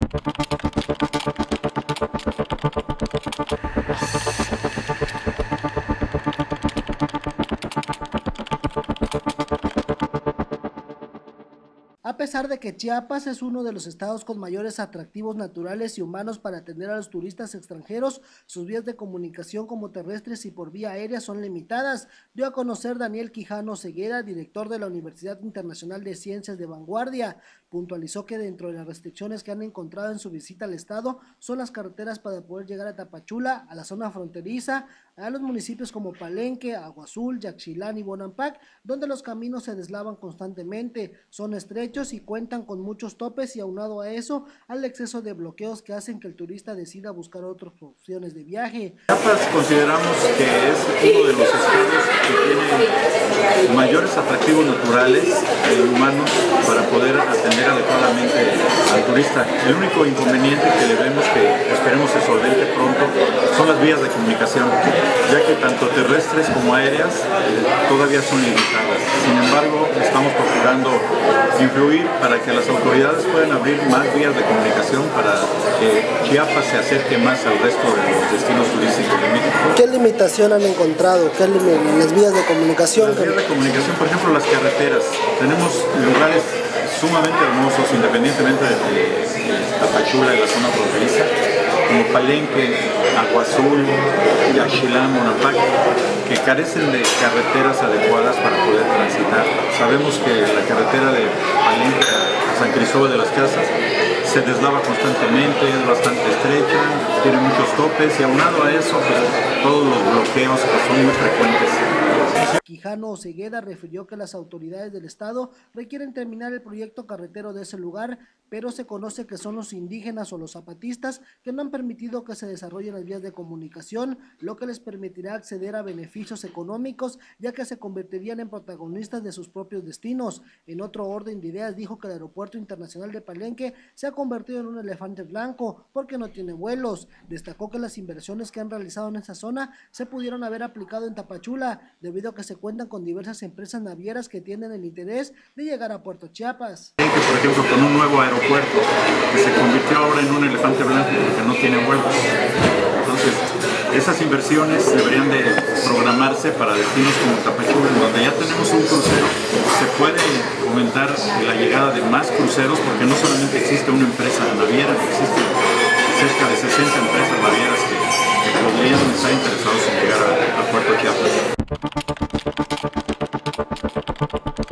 A pesar de que Chiapas es uno de los estados con mayores atractivos naturales y humanos para atender a los turistas extranjeros, sus vías de comunicación como terrestres y por vía aérea son limitadas, dio a conocer Daniel Quijano Ceguera, director de la Universidad Internacional de Ciencias de Vanguardia. Puntualizó que dentro de las restricciones que han encontrado en su visita al estado son las carreteras para poder llegar a Tapachula, a la zona fronteriza, a los municipios como Palenque, Agua Azul, Yaxchilán y Bonampak, donde los caminos se deslavan constantemente, son estrechos y cuentan con muchos topes, y aunado a eso, al exceso de bloqueos que hacen que el turista decida buscar otras opciones de viaje. Chiapas consideramos que es uno de los estados que tiene mayores atractivos naturales y humanos para poder atender adecuadamente al turista. El único inconveniente que le vemos, que esperemos se solvente pronto, son las vías de comunicación, ya que tanto terrestres como aéreas todavía son limitadas. Sin embargo, estamos procurando influir para que las autoridades puedan abrir más vías de comunicación para que Chiapas se acerque más al resto de los destinos turísticos de México. ¿Qué limitación han encontrado? ¿Qué las vías de comunicación? Las vías de comunicación, por ejemplo, las carreteras. Tenemos lugares sumamente hermosos, independientemente de Tapachula y la zona fronteriza, como Palenque, Agua Azul, Yaxchilán, Bonampak, que carecen de carreteras adecuadas para poder transitar. Sabemos que la carretera de Palenque a San Cristóbal de las Casas se deslava constantemente, es bastante estrecha, tiene muchos topes y aunado a eso, pues, todos los bloqueos que son muy frecuentes. Quijano Ceguera refirió que las autoridades del estado requieren terminar el proyecto carretero de ese lugar, pero se conoce que son los indígenas o los zapatistas que no han permitido que se desarrollen las vías de comunicación, lo que les permitirá acceder a beneficios económicos, ya que se convertirían en protagonistas de sus propios destinos. En otro orden de ideas, dijo que el aeropuerto internacional de Palenque se ha convertido en un elefante blanco porque no tiene vuelos. Destacó que las inversiones que han realizado en esa zona se pudieron haber aplicado en Tapachula, debido a que se cuentan con diversas empresas navieras que tienen el interés de llegar a Puerto Chiapas. Por ejemplo, con un nuevo aeropuerto que se convirtió ahora en un elefante blanco porque no tiene vuelos. Entonces, esas inversiones deberían de programarse para destinos como Tapachula, en donde ya tenemos un crucero. Se puede fomentar la llegada de más cruceros, porque no solamente existe una empresa naviera, existen cerca de 60 empresas navieras que podrían estar interesados en llegar a Puerto Chiapas.